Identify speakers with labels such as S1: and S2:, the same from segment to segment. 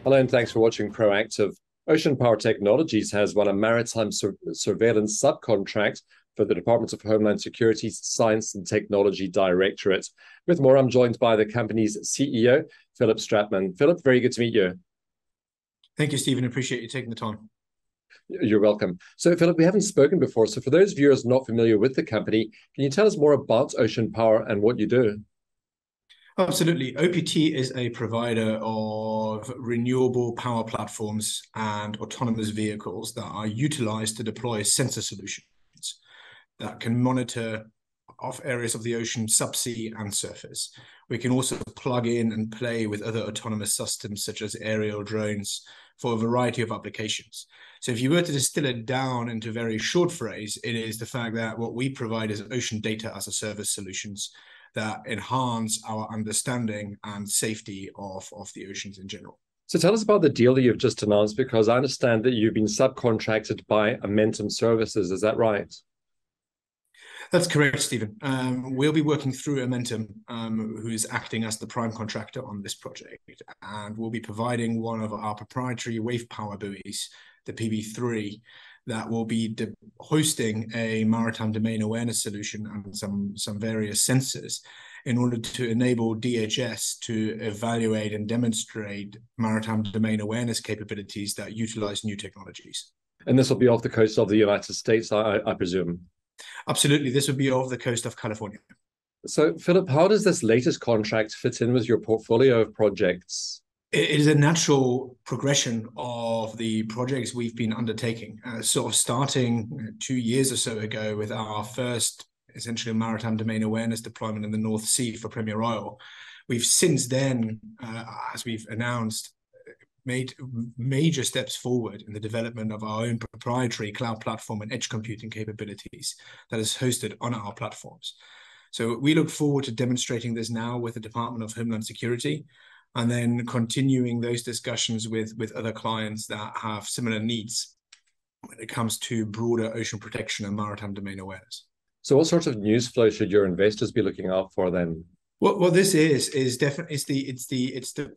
S1: Hello, and thanks for watching Proactive. Ocean Power Technologies has won a maritime surveillance subcontract for the Department of Homeland Security's Science and Technology Directorate. With more, I'm joined by the company's CEO, Philipp Stratmann. Philipp, very good to meet you.
S2: Thank you, Stephen. Appreciate you taking the time.
S1: You're welcome. So, Philipp, we haven't spoken before. So for those viewers not familiar with the company, can you tell us more about Ocean Power and what you do?
S2: Absolutely. OPT is a provider of renewable power platforms and autonomous vehicles that are utilized to deploy sensor solutions that can monitor off areas of the ocean, subsea and surface. We can also plug in and play with other autonomous systems such as aerial drones for a variety of applications. So if you were to distill it down into a very short phrase, it is the fact that what we provide is ocean data as a service solutions that enhance our understanding and safety of the oceans in general.
S1: So tell us about the deal that you've just announced, because I understand that you've been subcontracted by Amentum Services. Is that right?
S2: That's correct, Stephen. We'll be working through Amentum, who is acting as the prime contractor on this project, and we'll be providing one of our proprietary wave power buoys, the PB3, that will be hosting a Maritime Domain Awareness solution and some various sensors in order to enable DHS to evaluate and demonstrate Maritime Domain Awareness capabilities that utilize new technologies.
S1: And this will be off the coast of the United States, I presume?
S2: Absolutely. This would be off the coast of California.
S1: So, Philipp, how does this latest contract fit in with your portfolio of projects?
S2: It is a natural progression of the projects we've been undertaking, sort of starting 2 years or so ago with our first essentially maritime domain awareness deployment in the North Sea for Premier Oil. We've since then, as we've announced, made major steps forward in the development of our own proprietary cloud platform and edge computing capabilities that is hosted on our platforms. So we look forward to demonstrating this now with the Department of Homeland Security, and then continuing those discussions with other clients that have similar needs when it comes to broader ocean protection and maritime domain awareness.
S1: So what sorts of news flow should your investors be looking out for then?
S2: What this is definitely it's the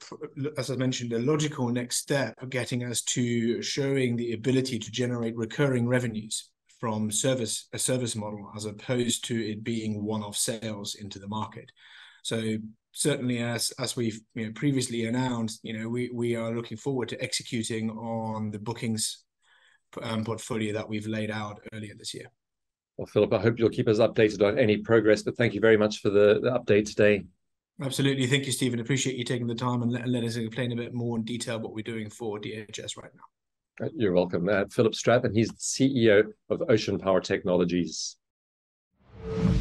S2: as I mentioned, the logical next step of getting us to showing the ability to generate recurring revenues from a service model, as opposed to it being one-off sales into the market. So certainly, as we've previously announced, we are looking forward to executing on the bookings portfolio that we've laid out earlier this year.
S1: Well, Philipp, I hope you'll keep us updated on any progress, but thank you very much for the update today.
S2: Absolutely. Thank you, Stephen. Appreciate you taking the time and let us explain a bit more in detail what we're doing for DHS right now.
S1: You're welcome. Philipp Stratmann, he's the CEO of Ocean Power Technologies.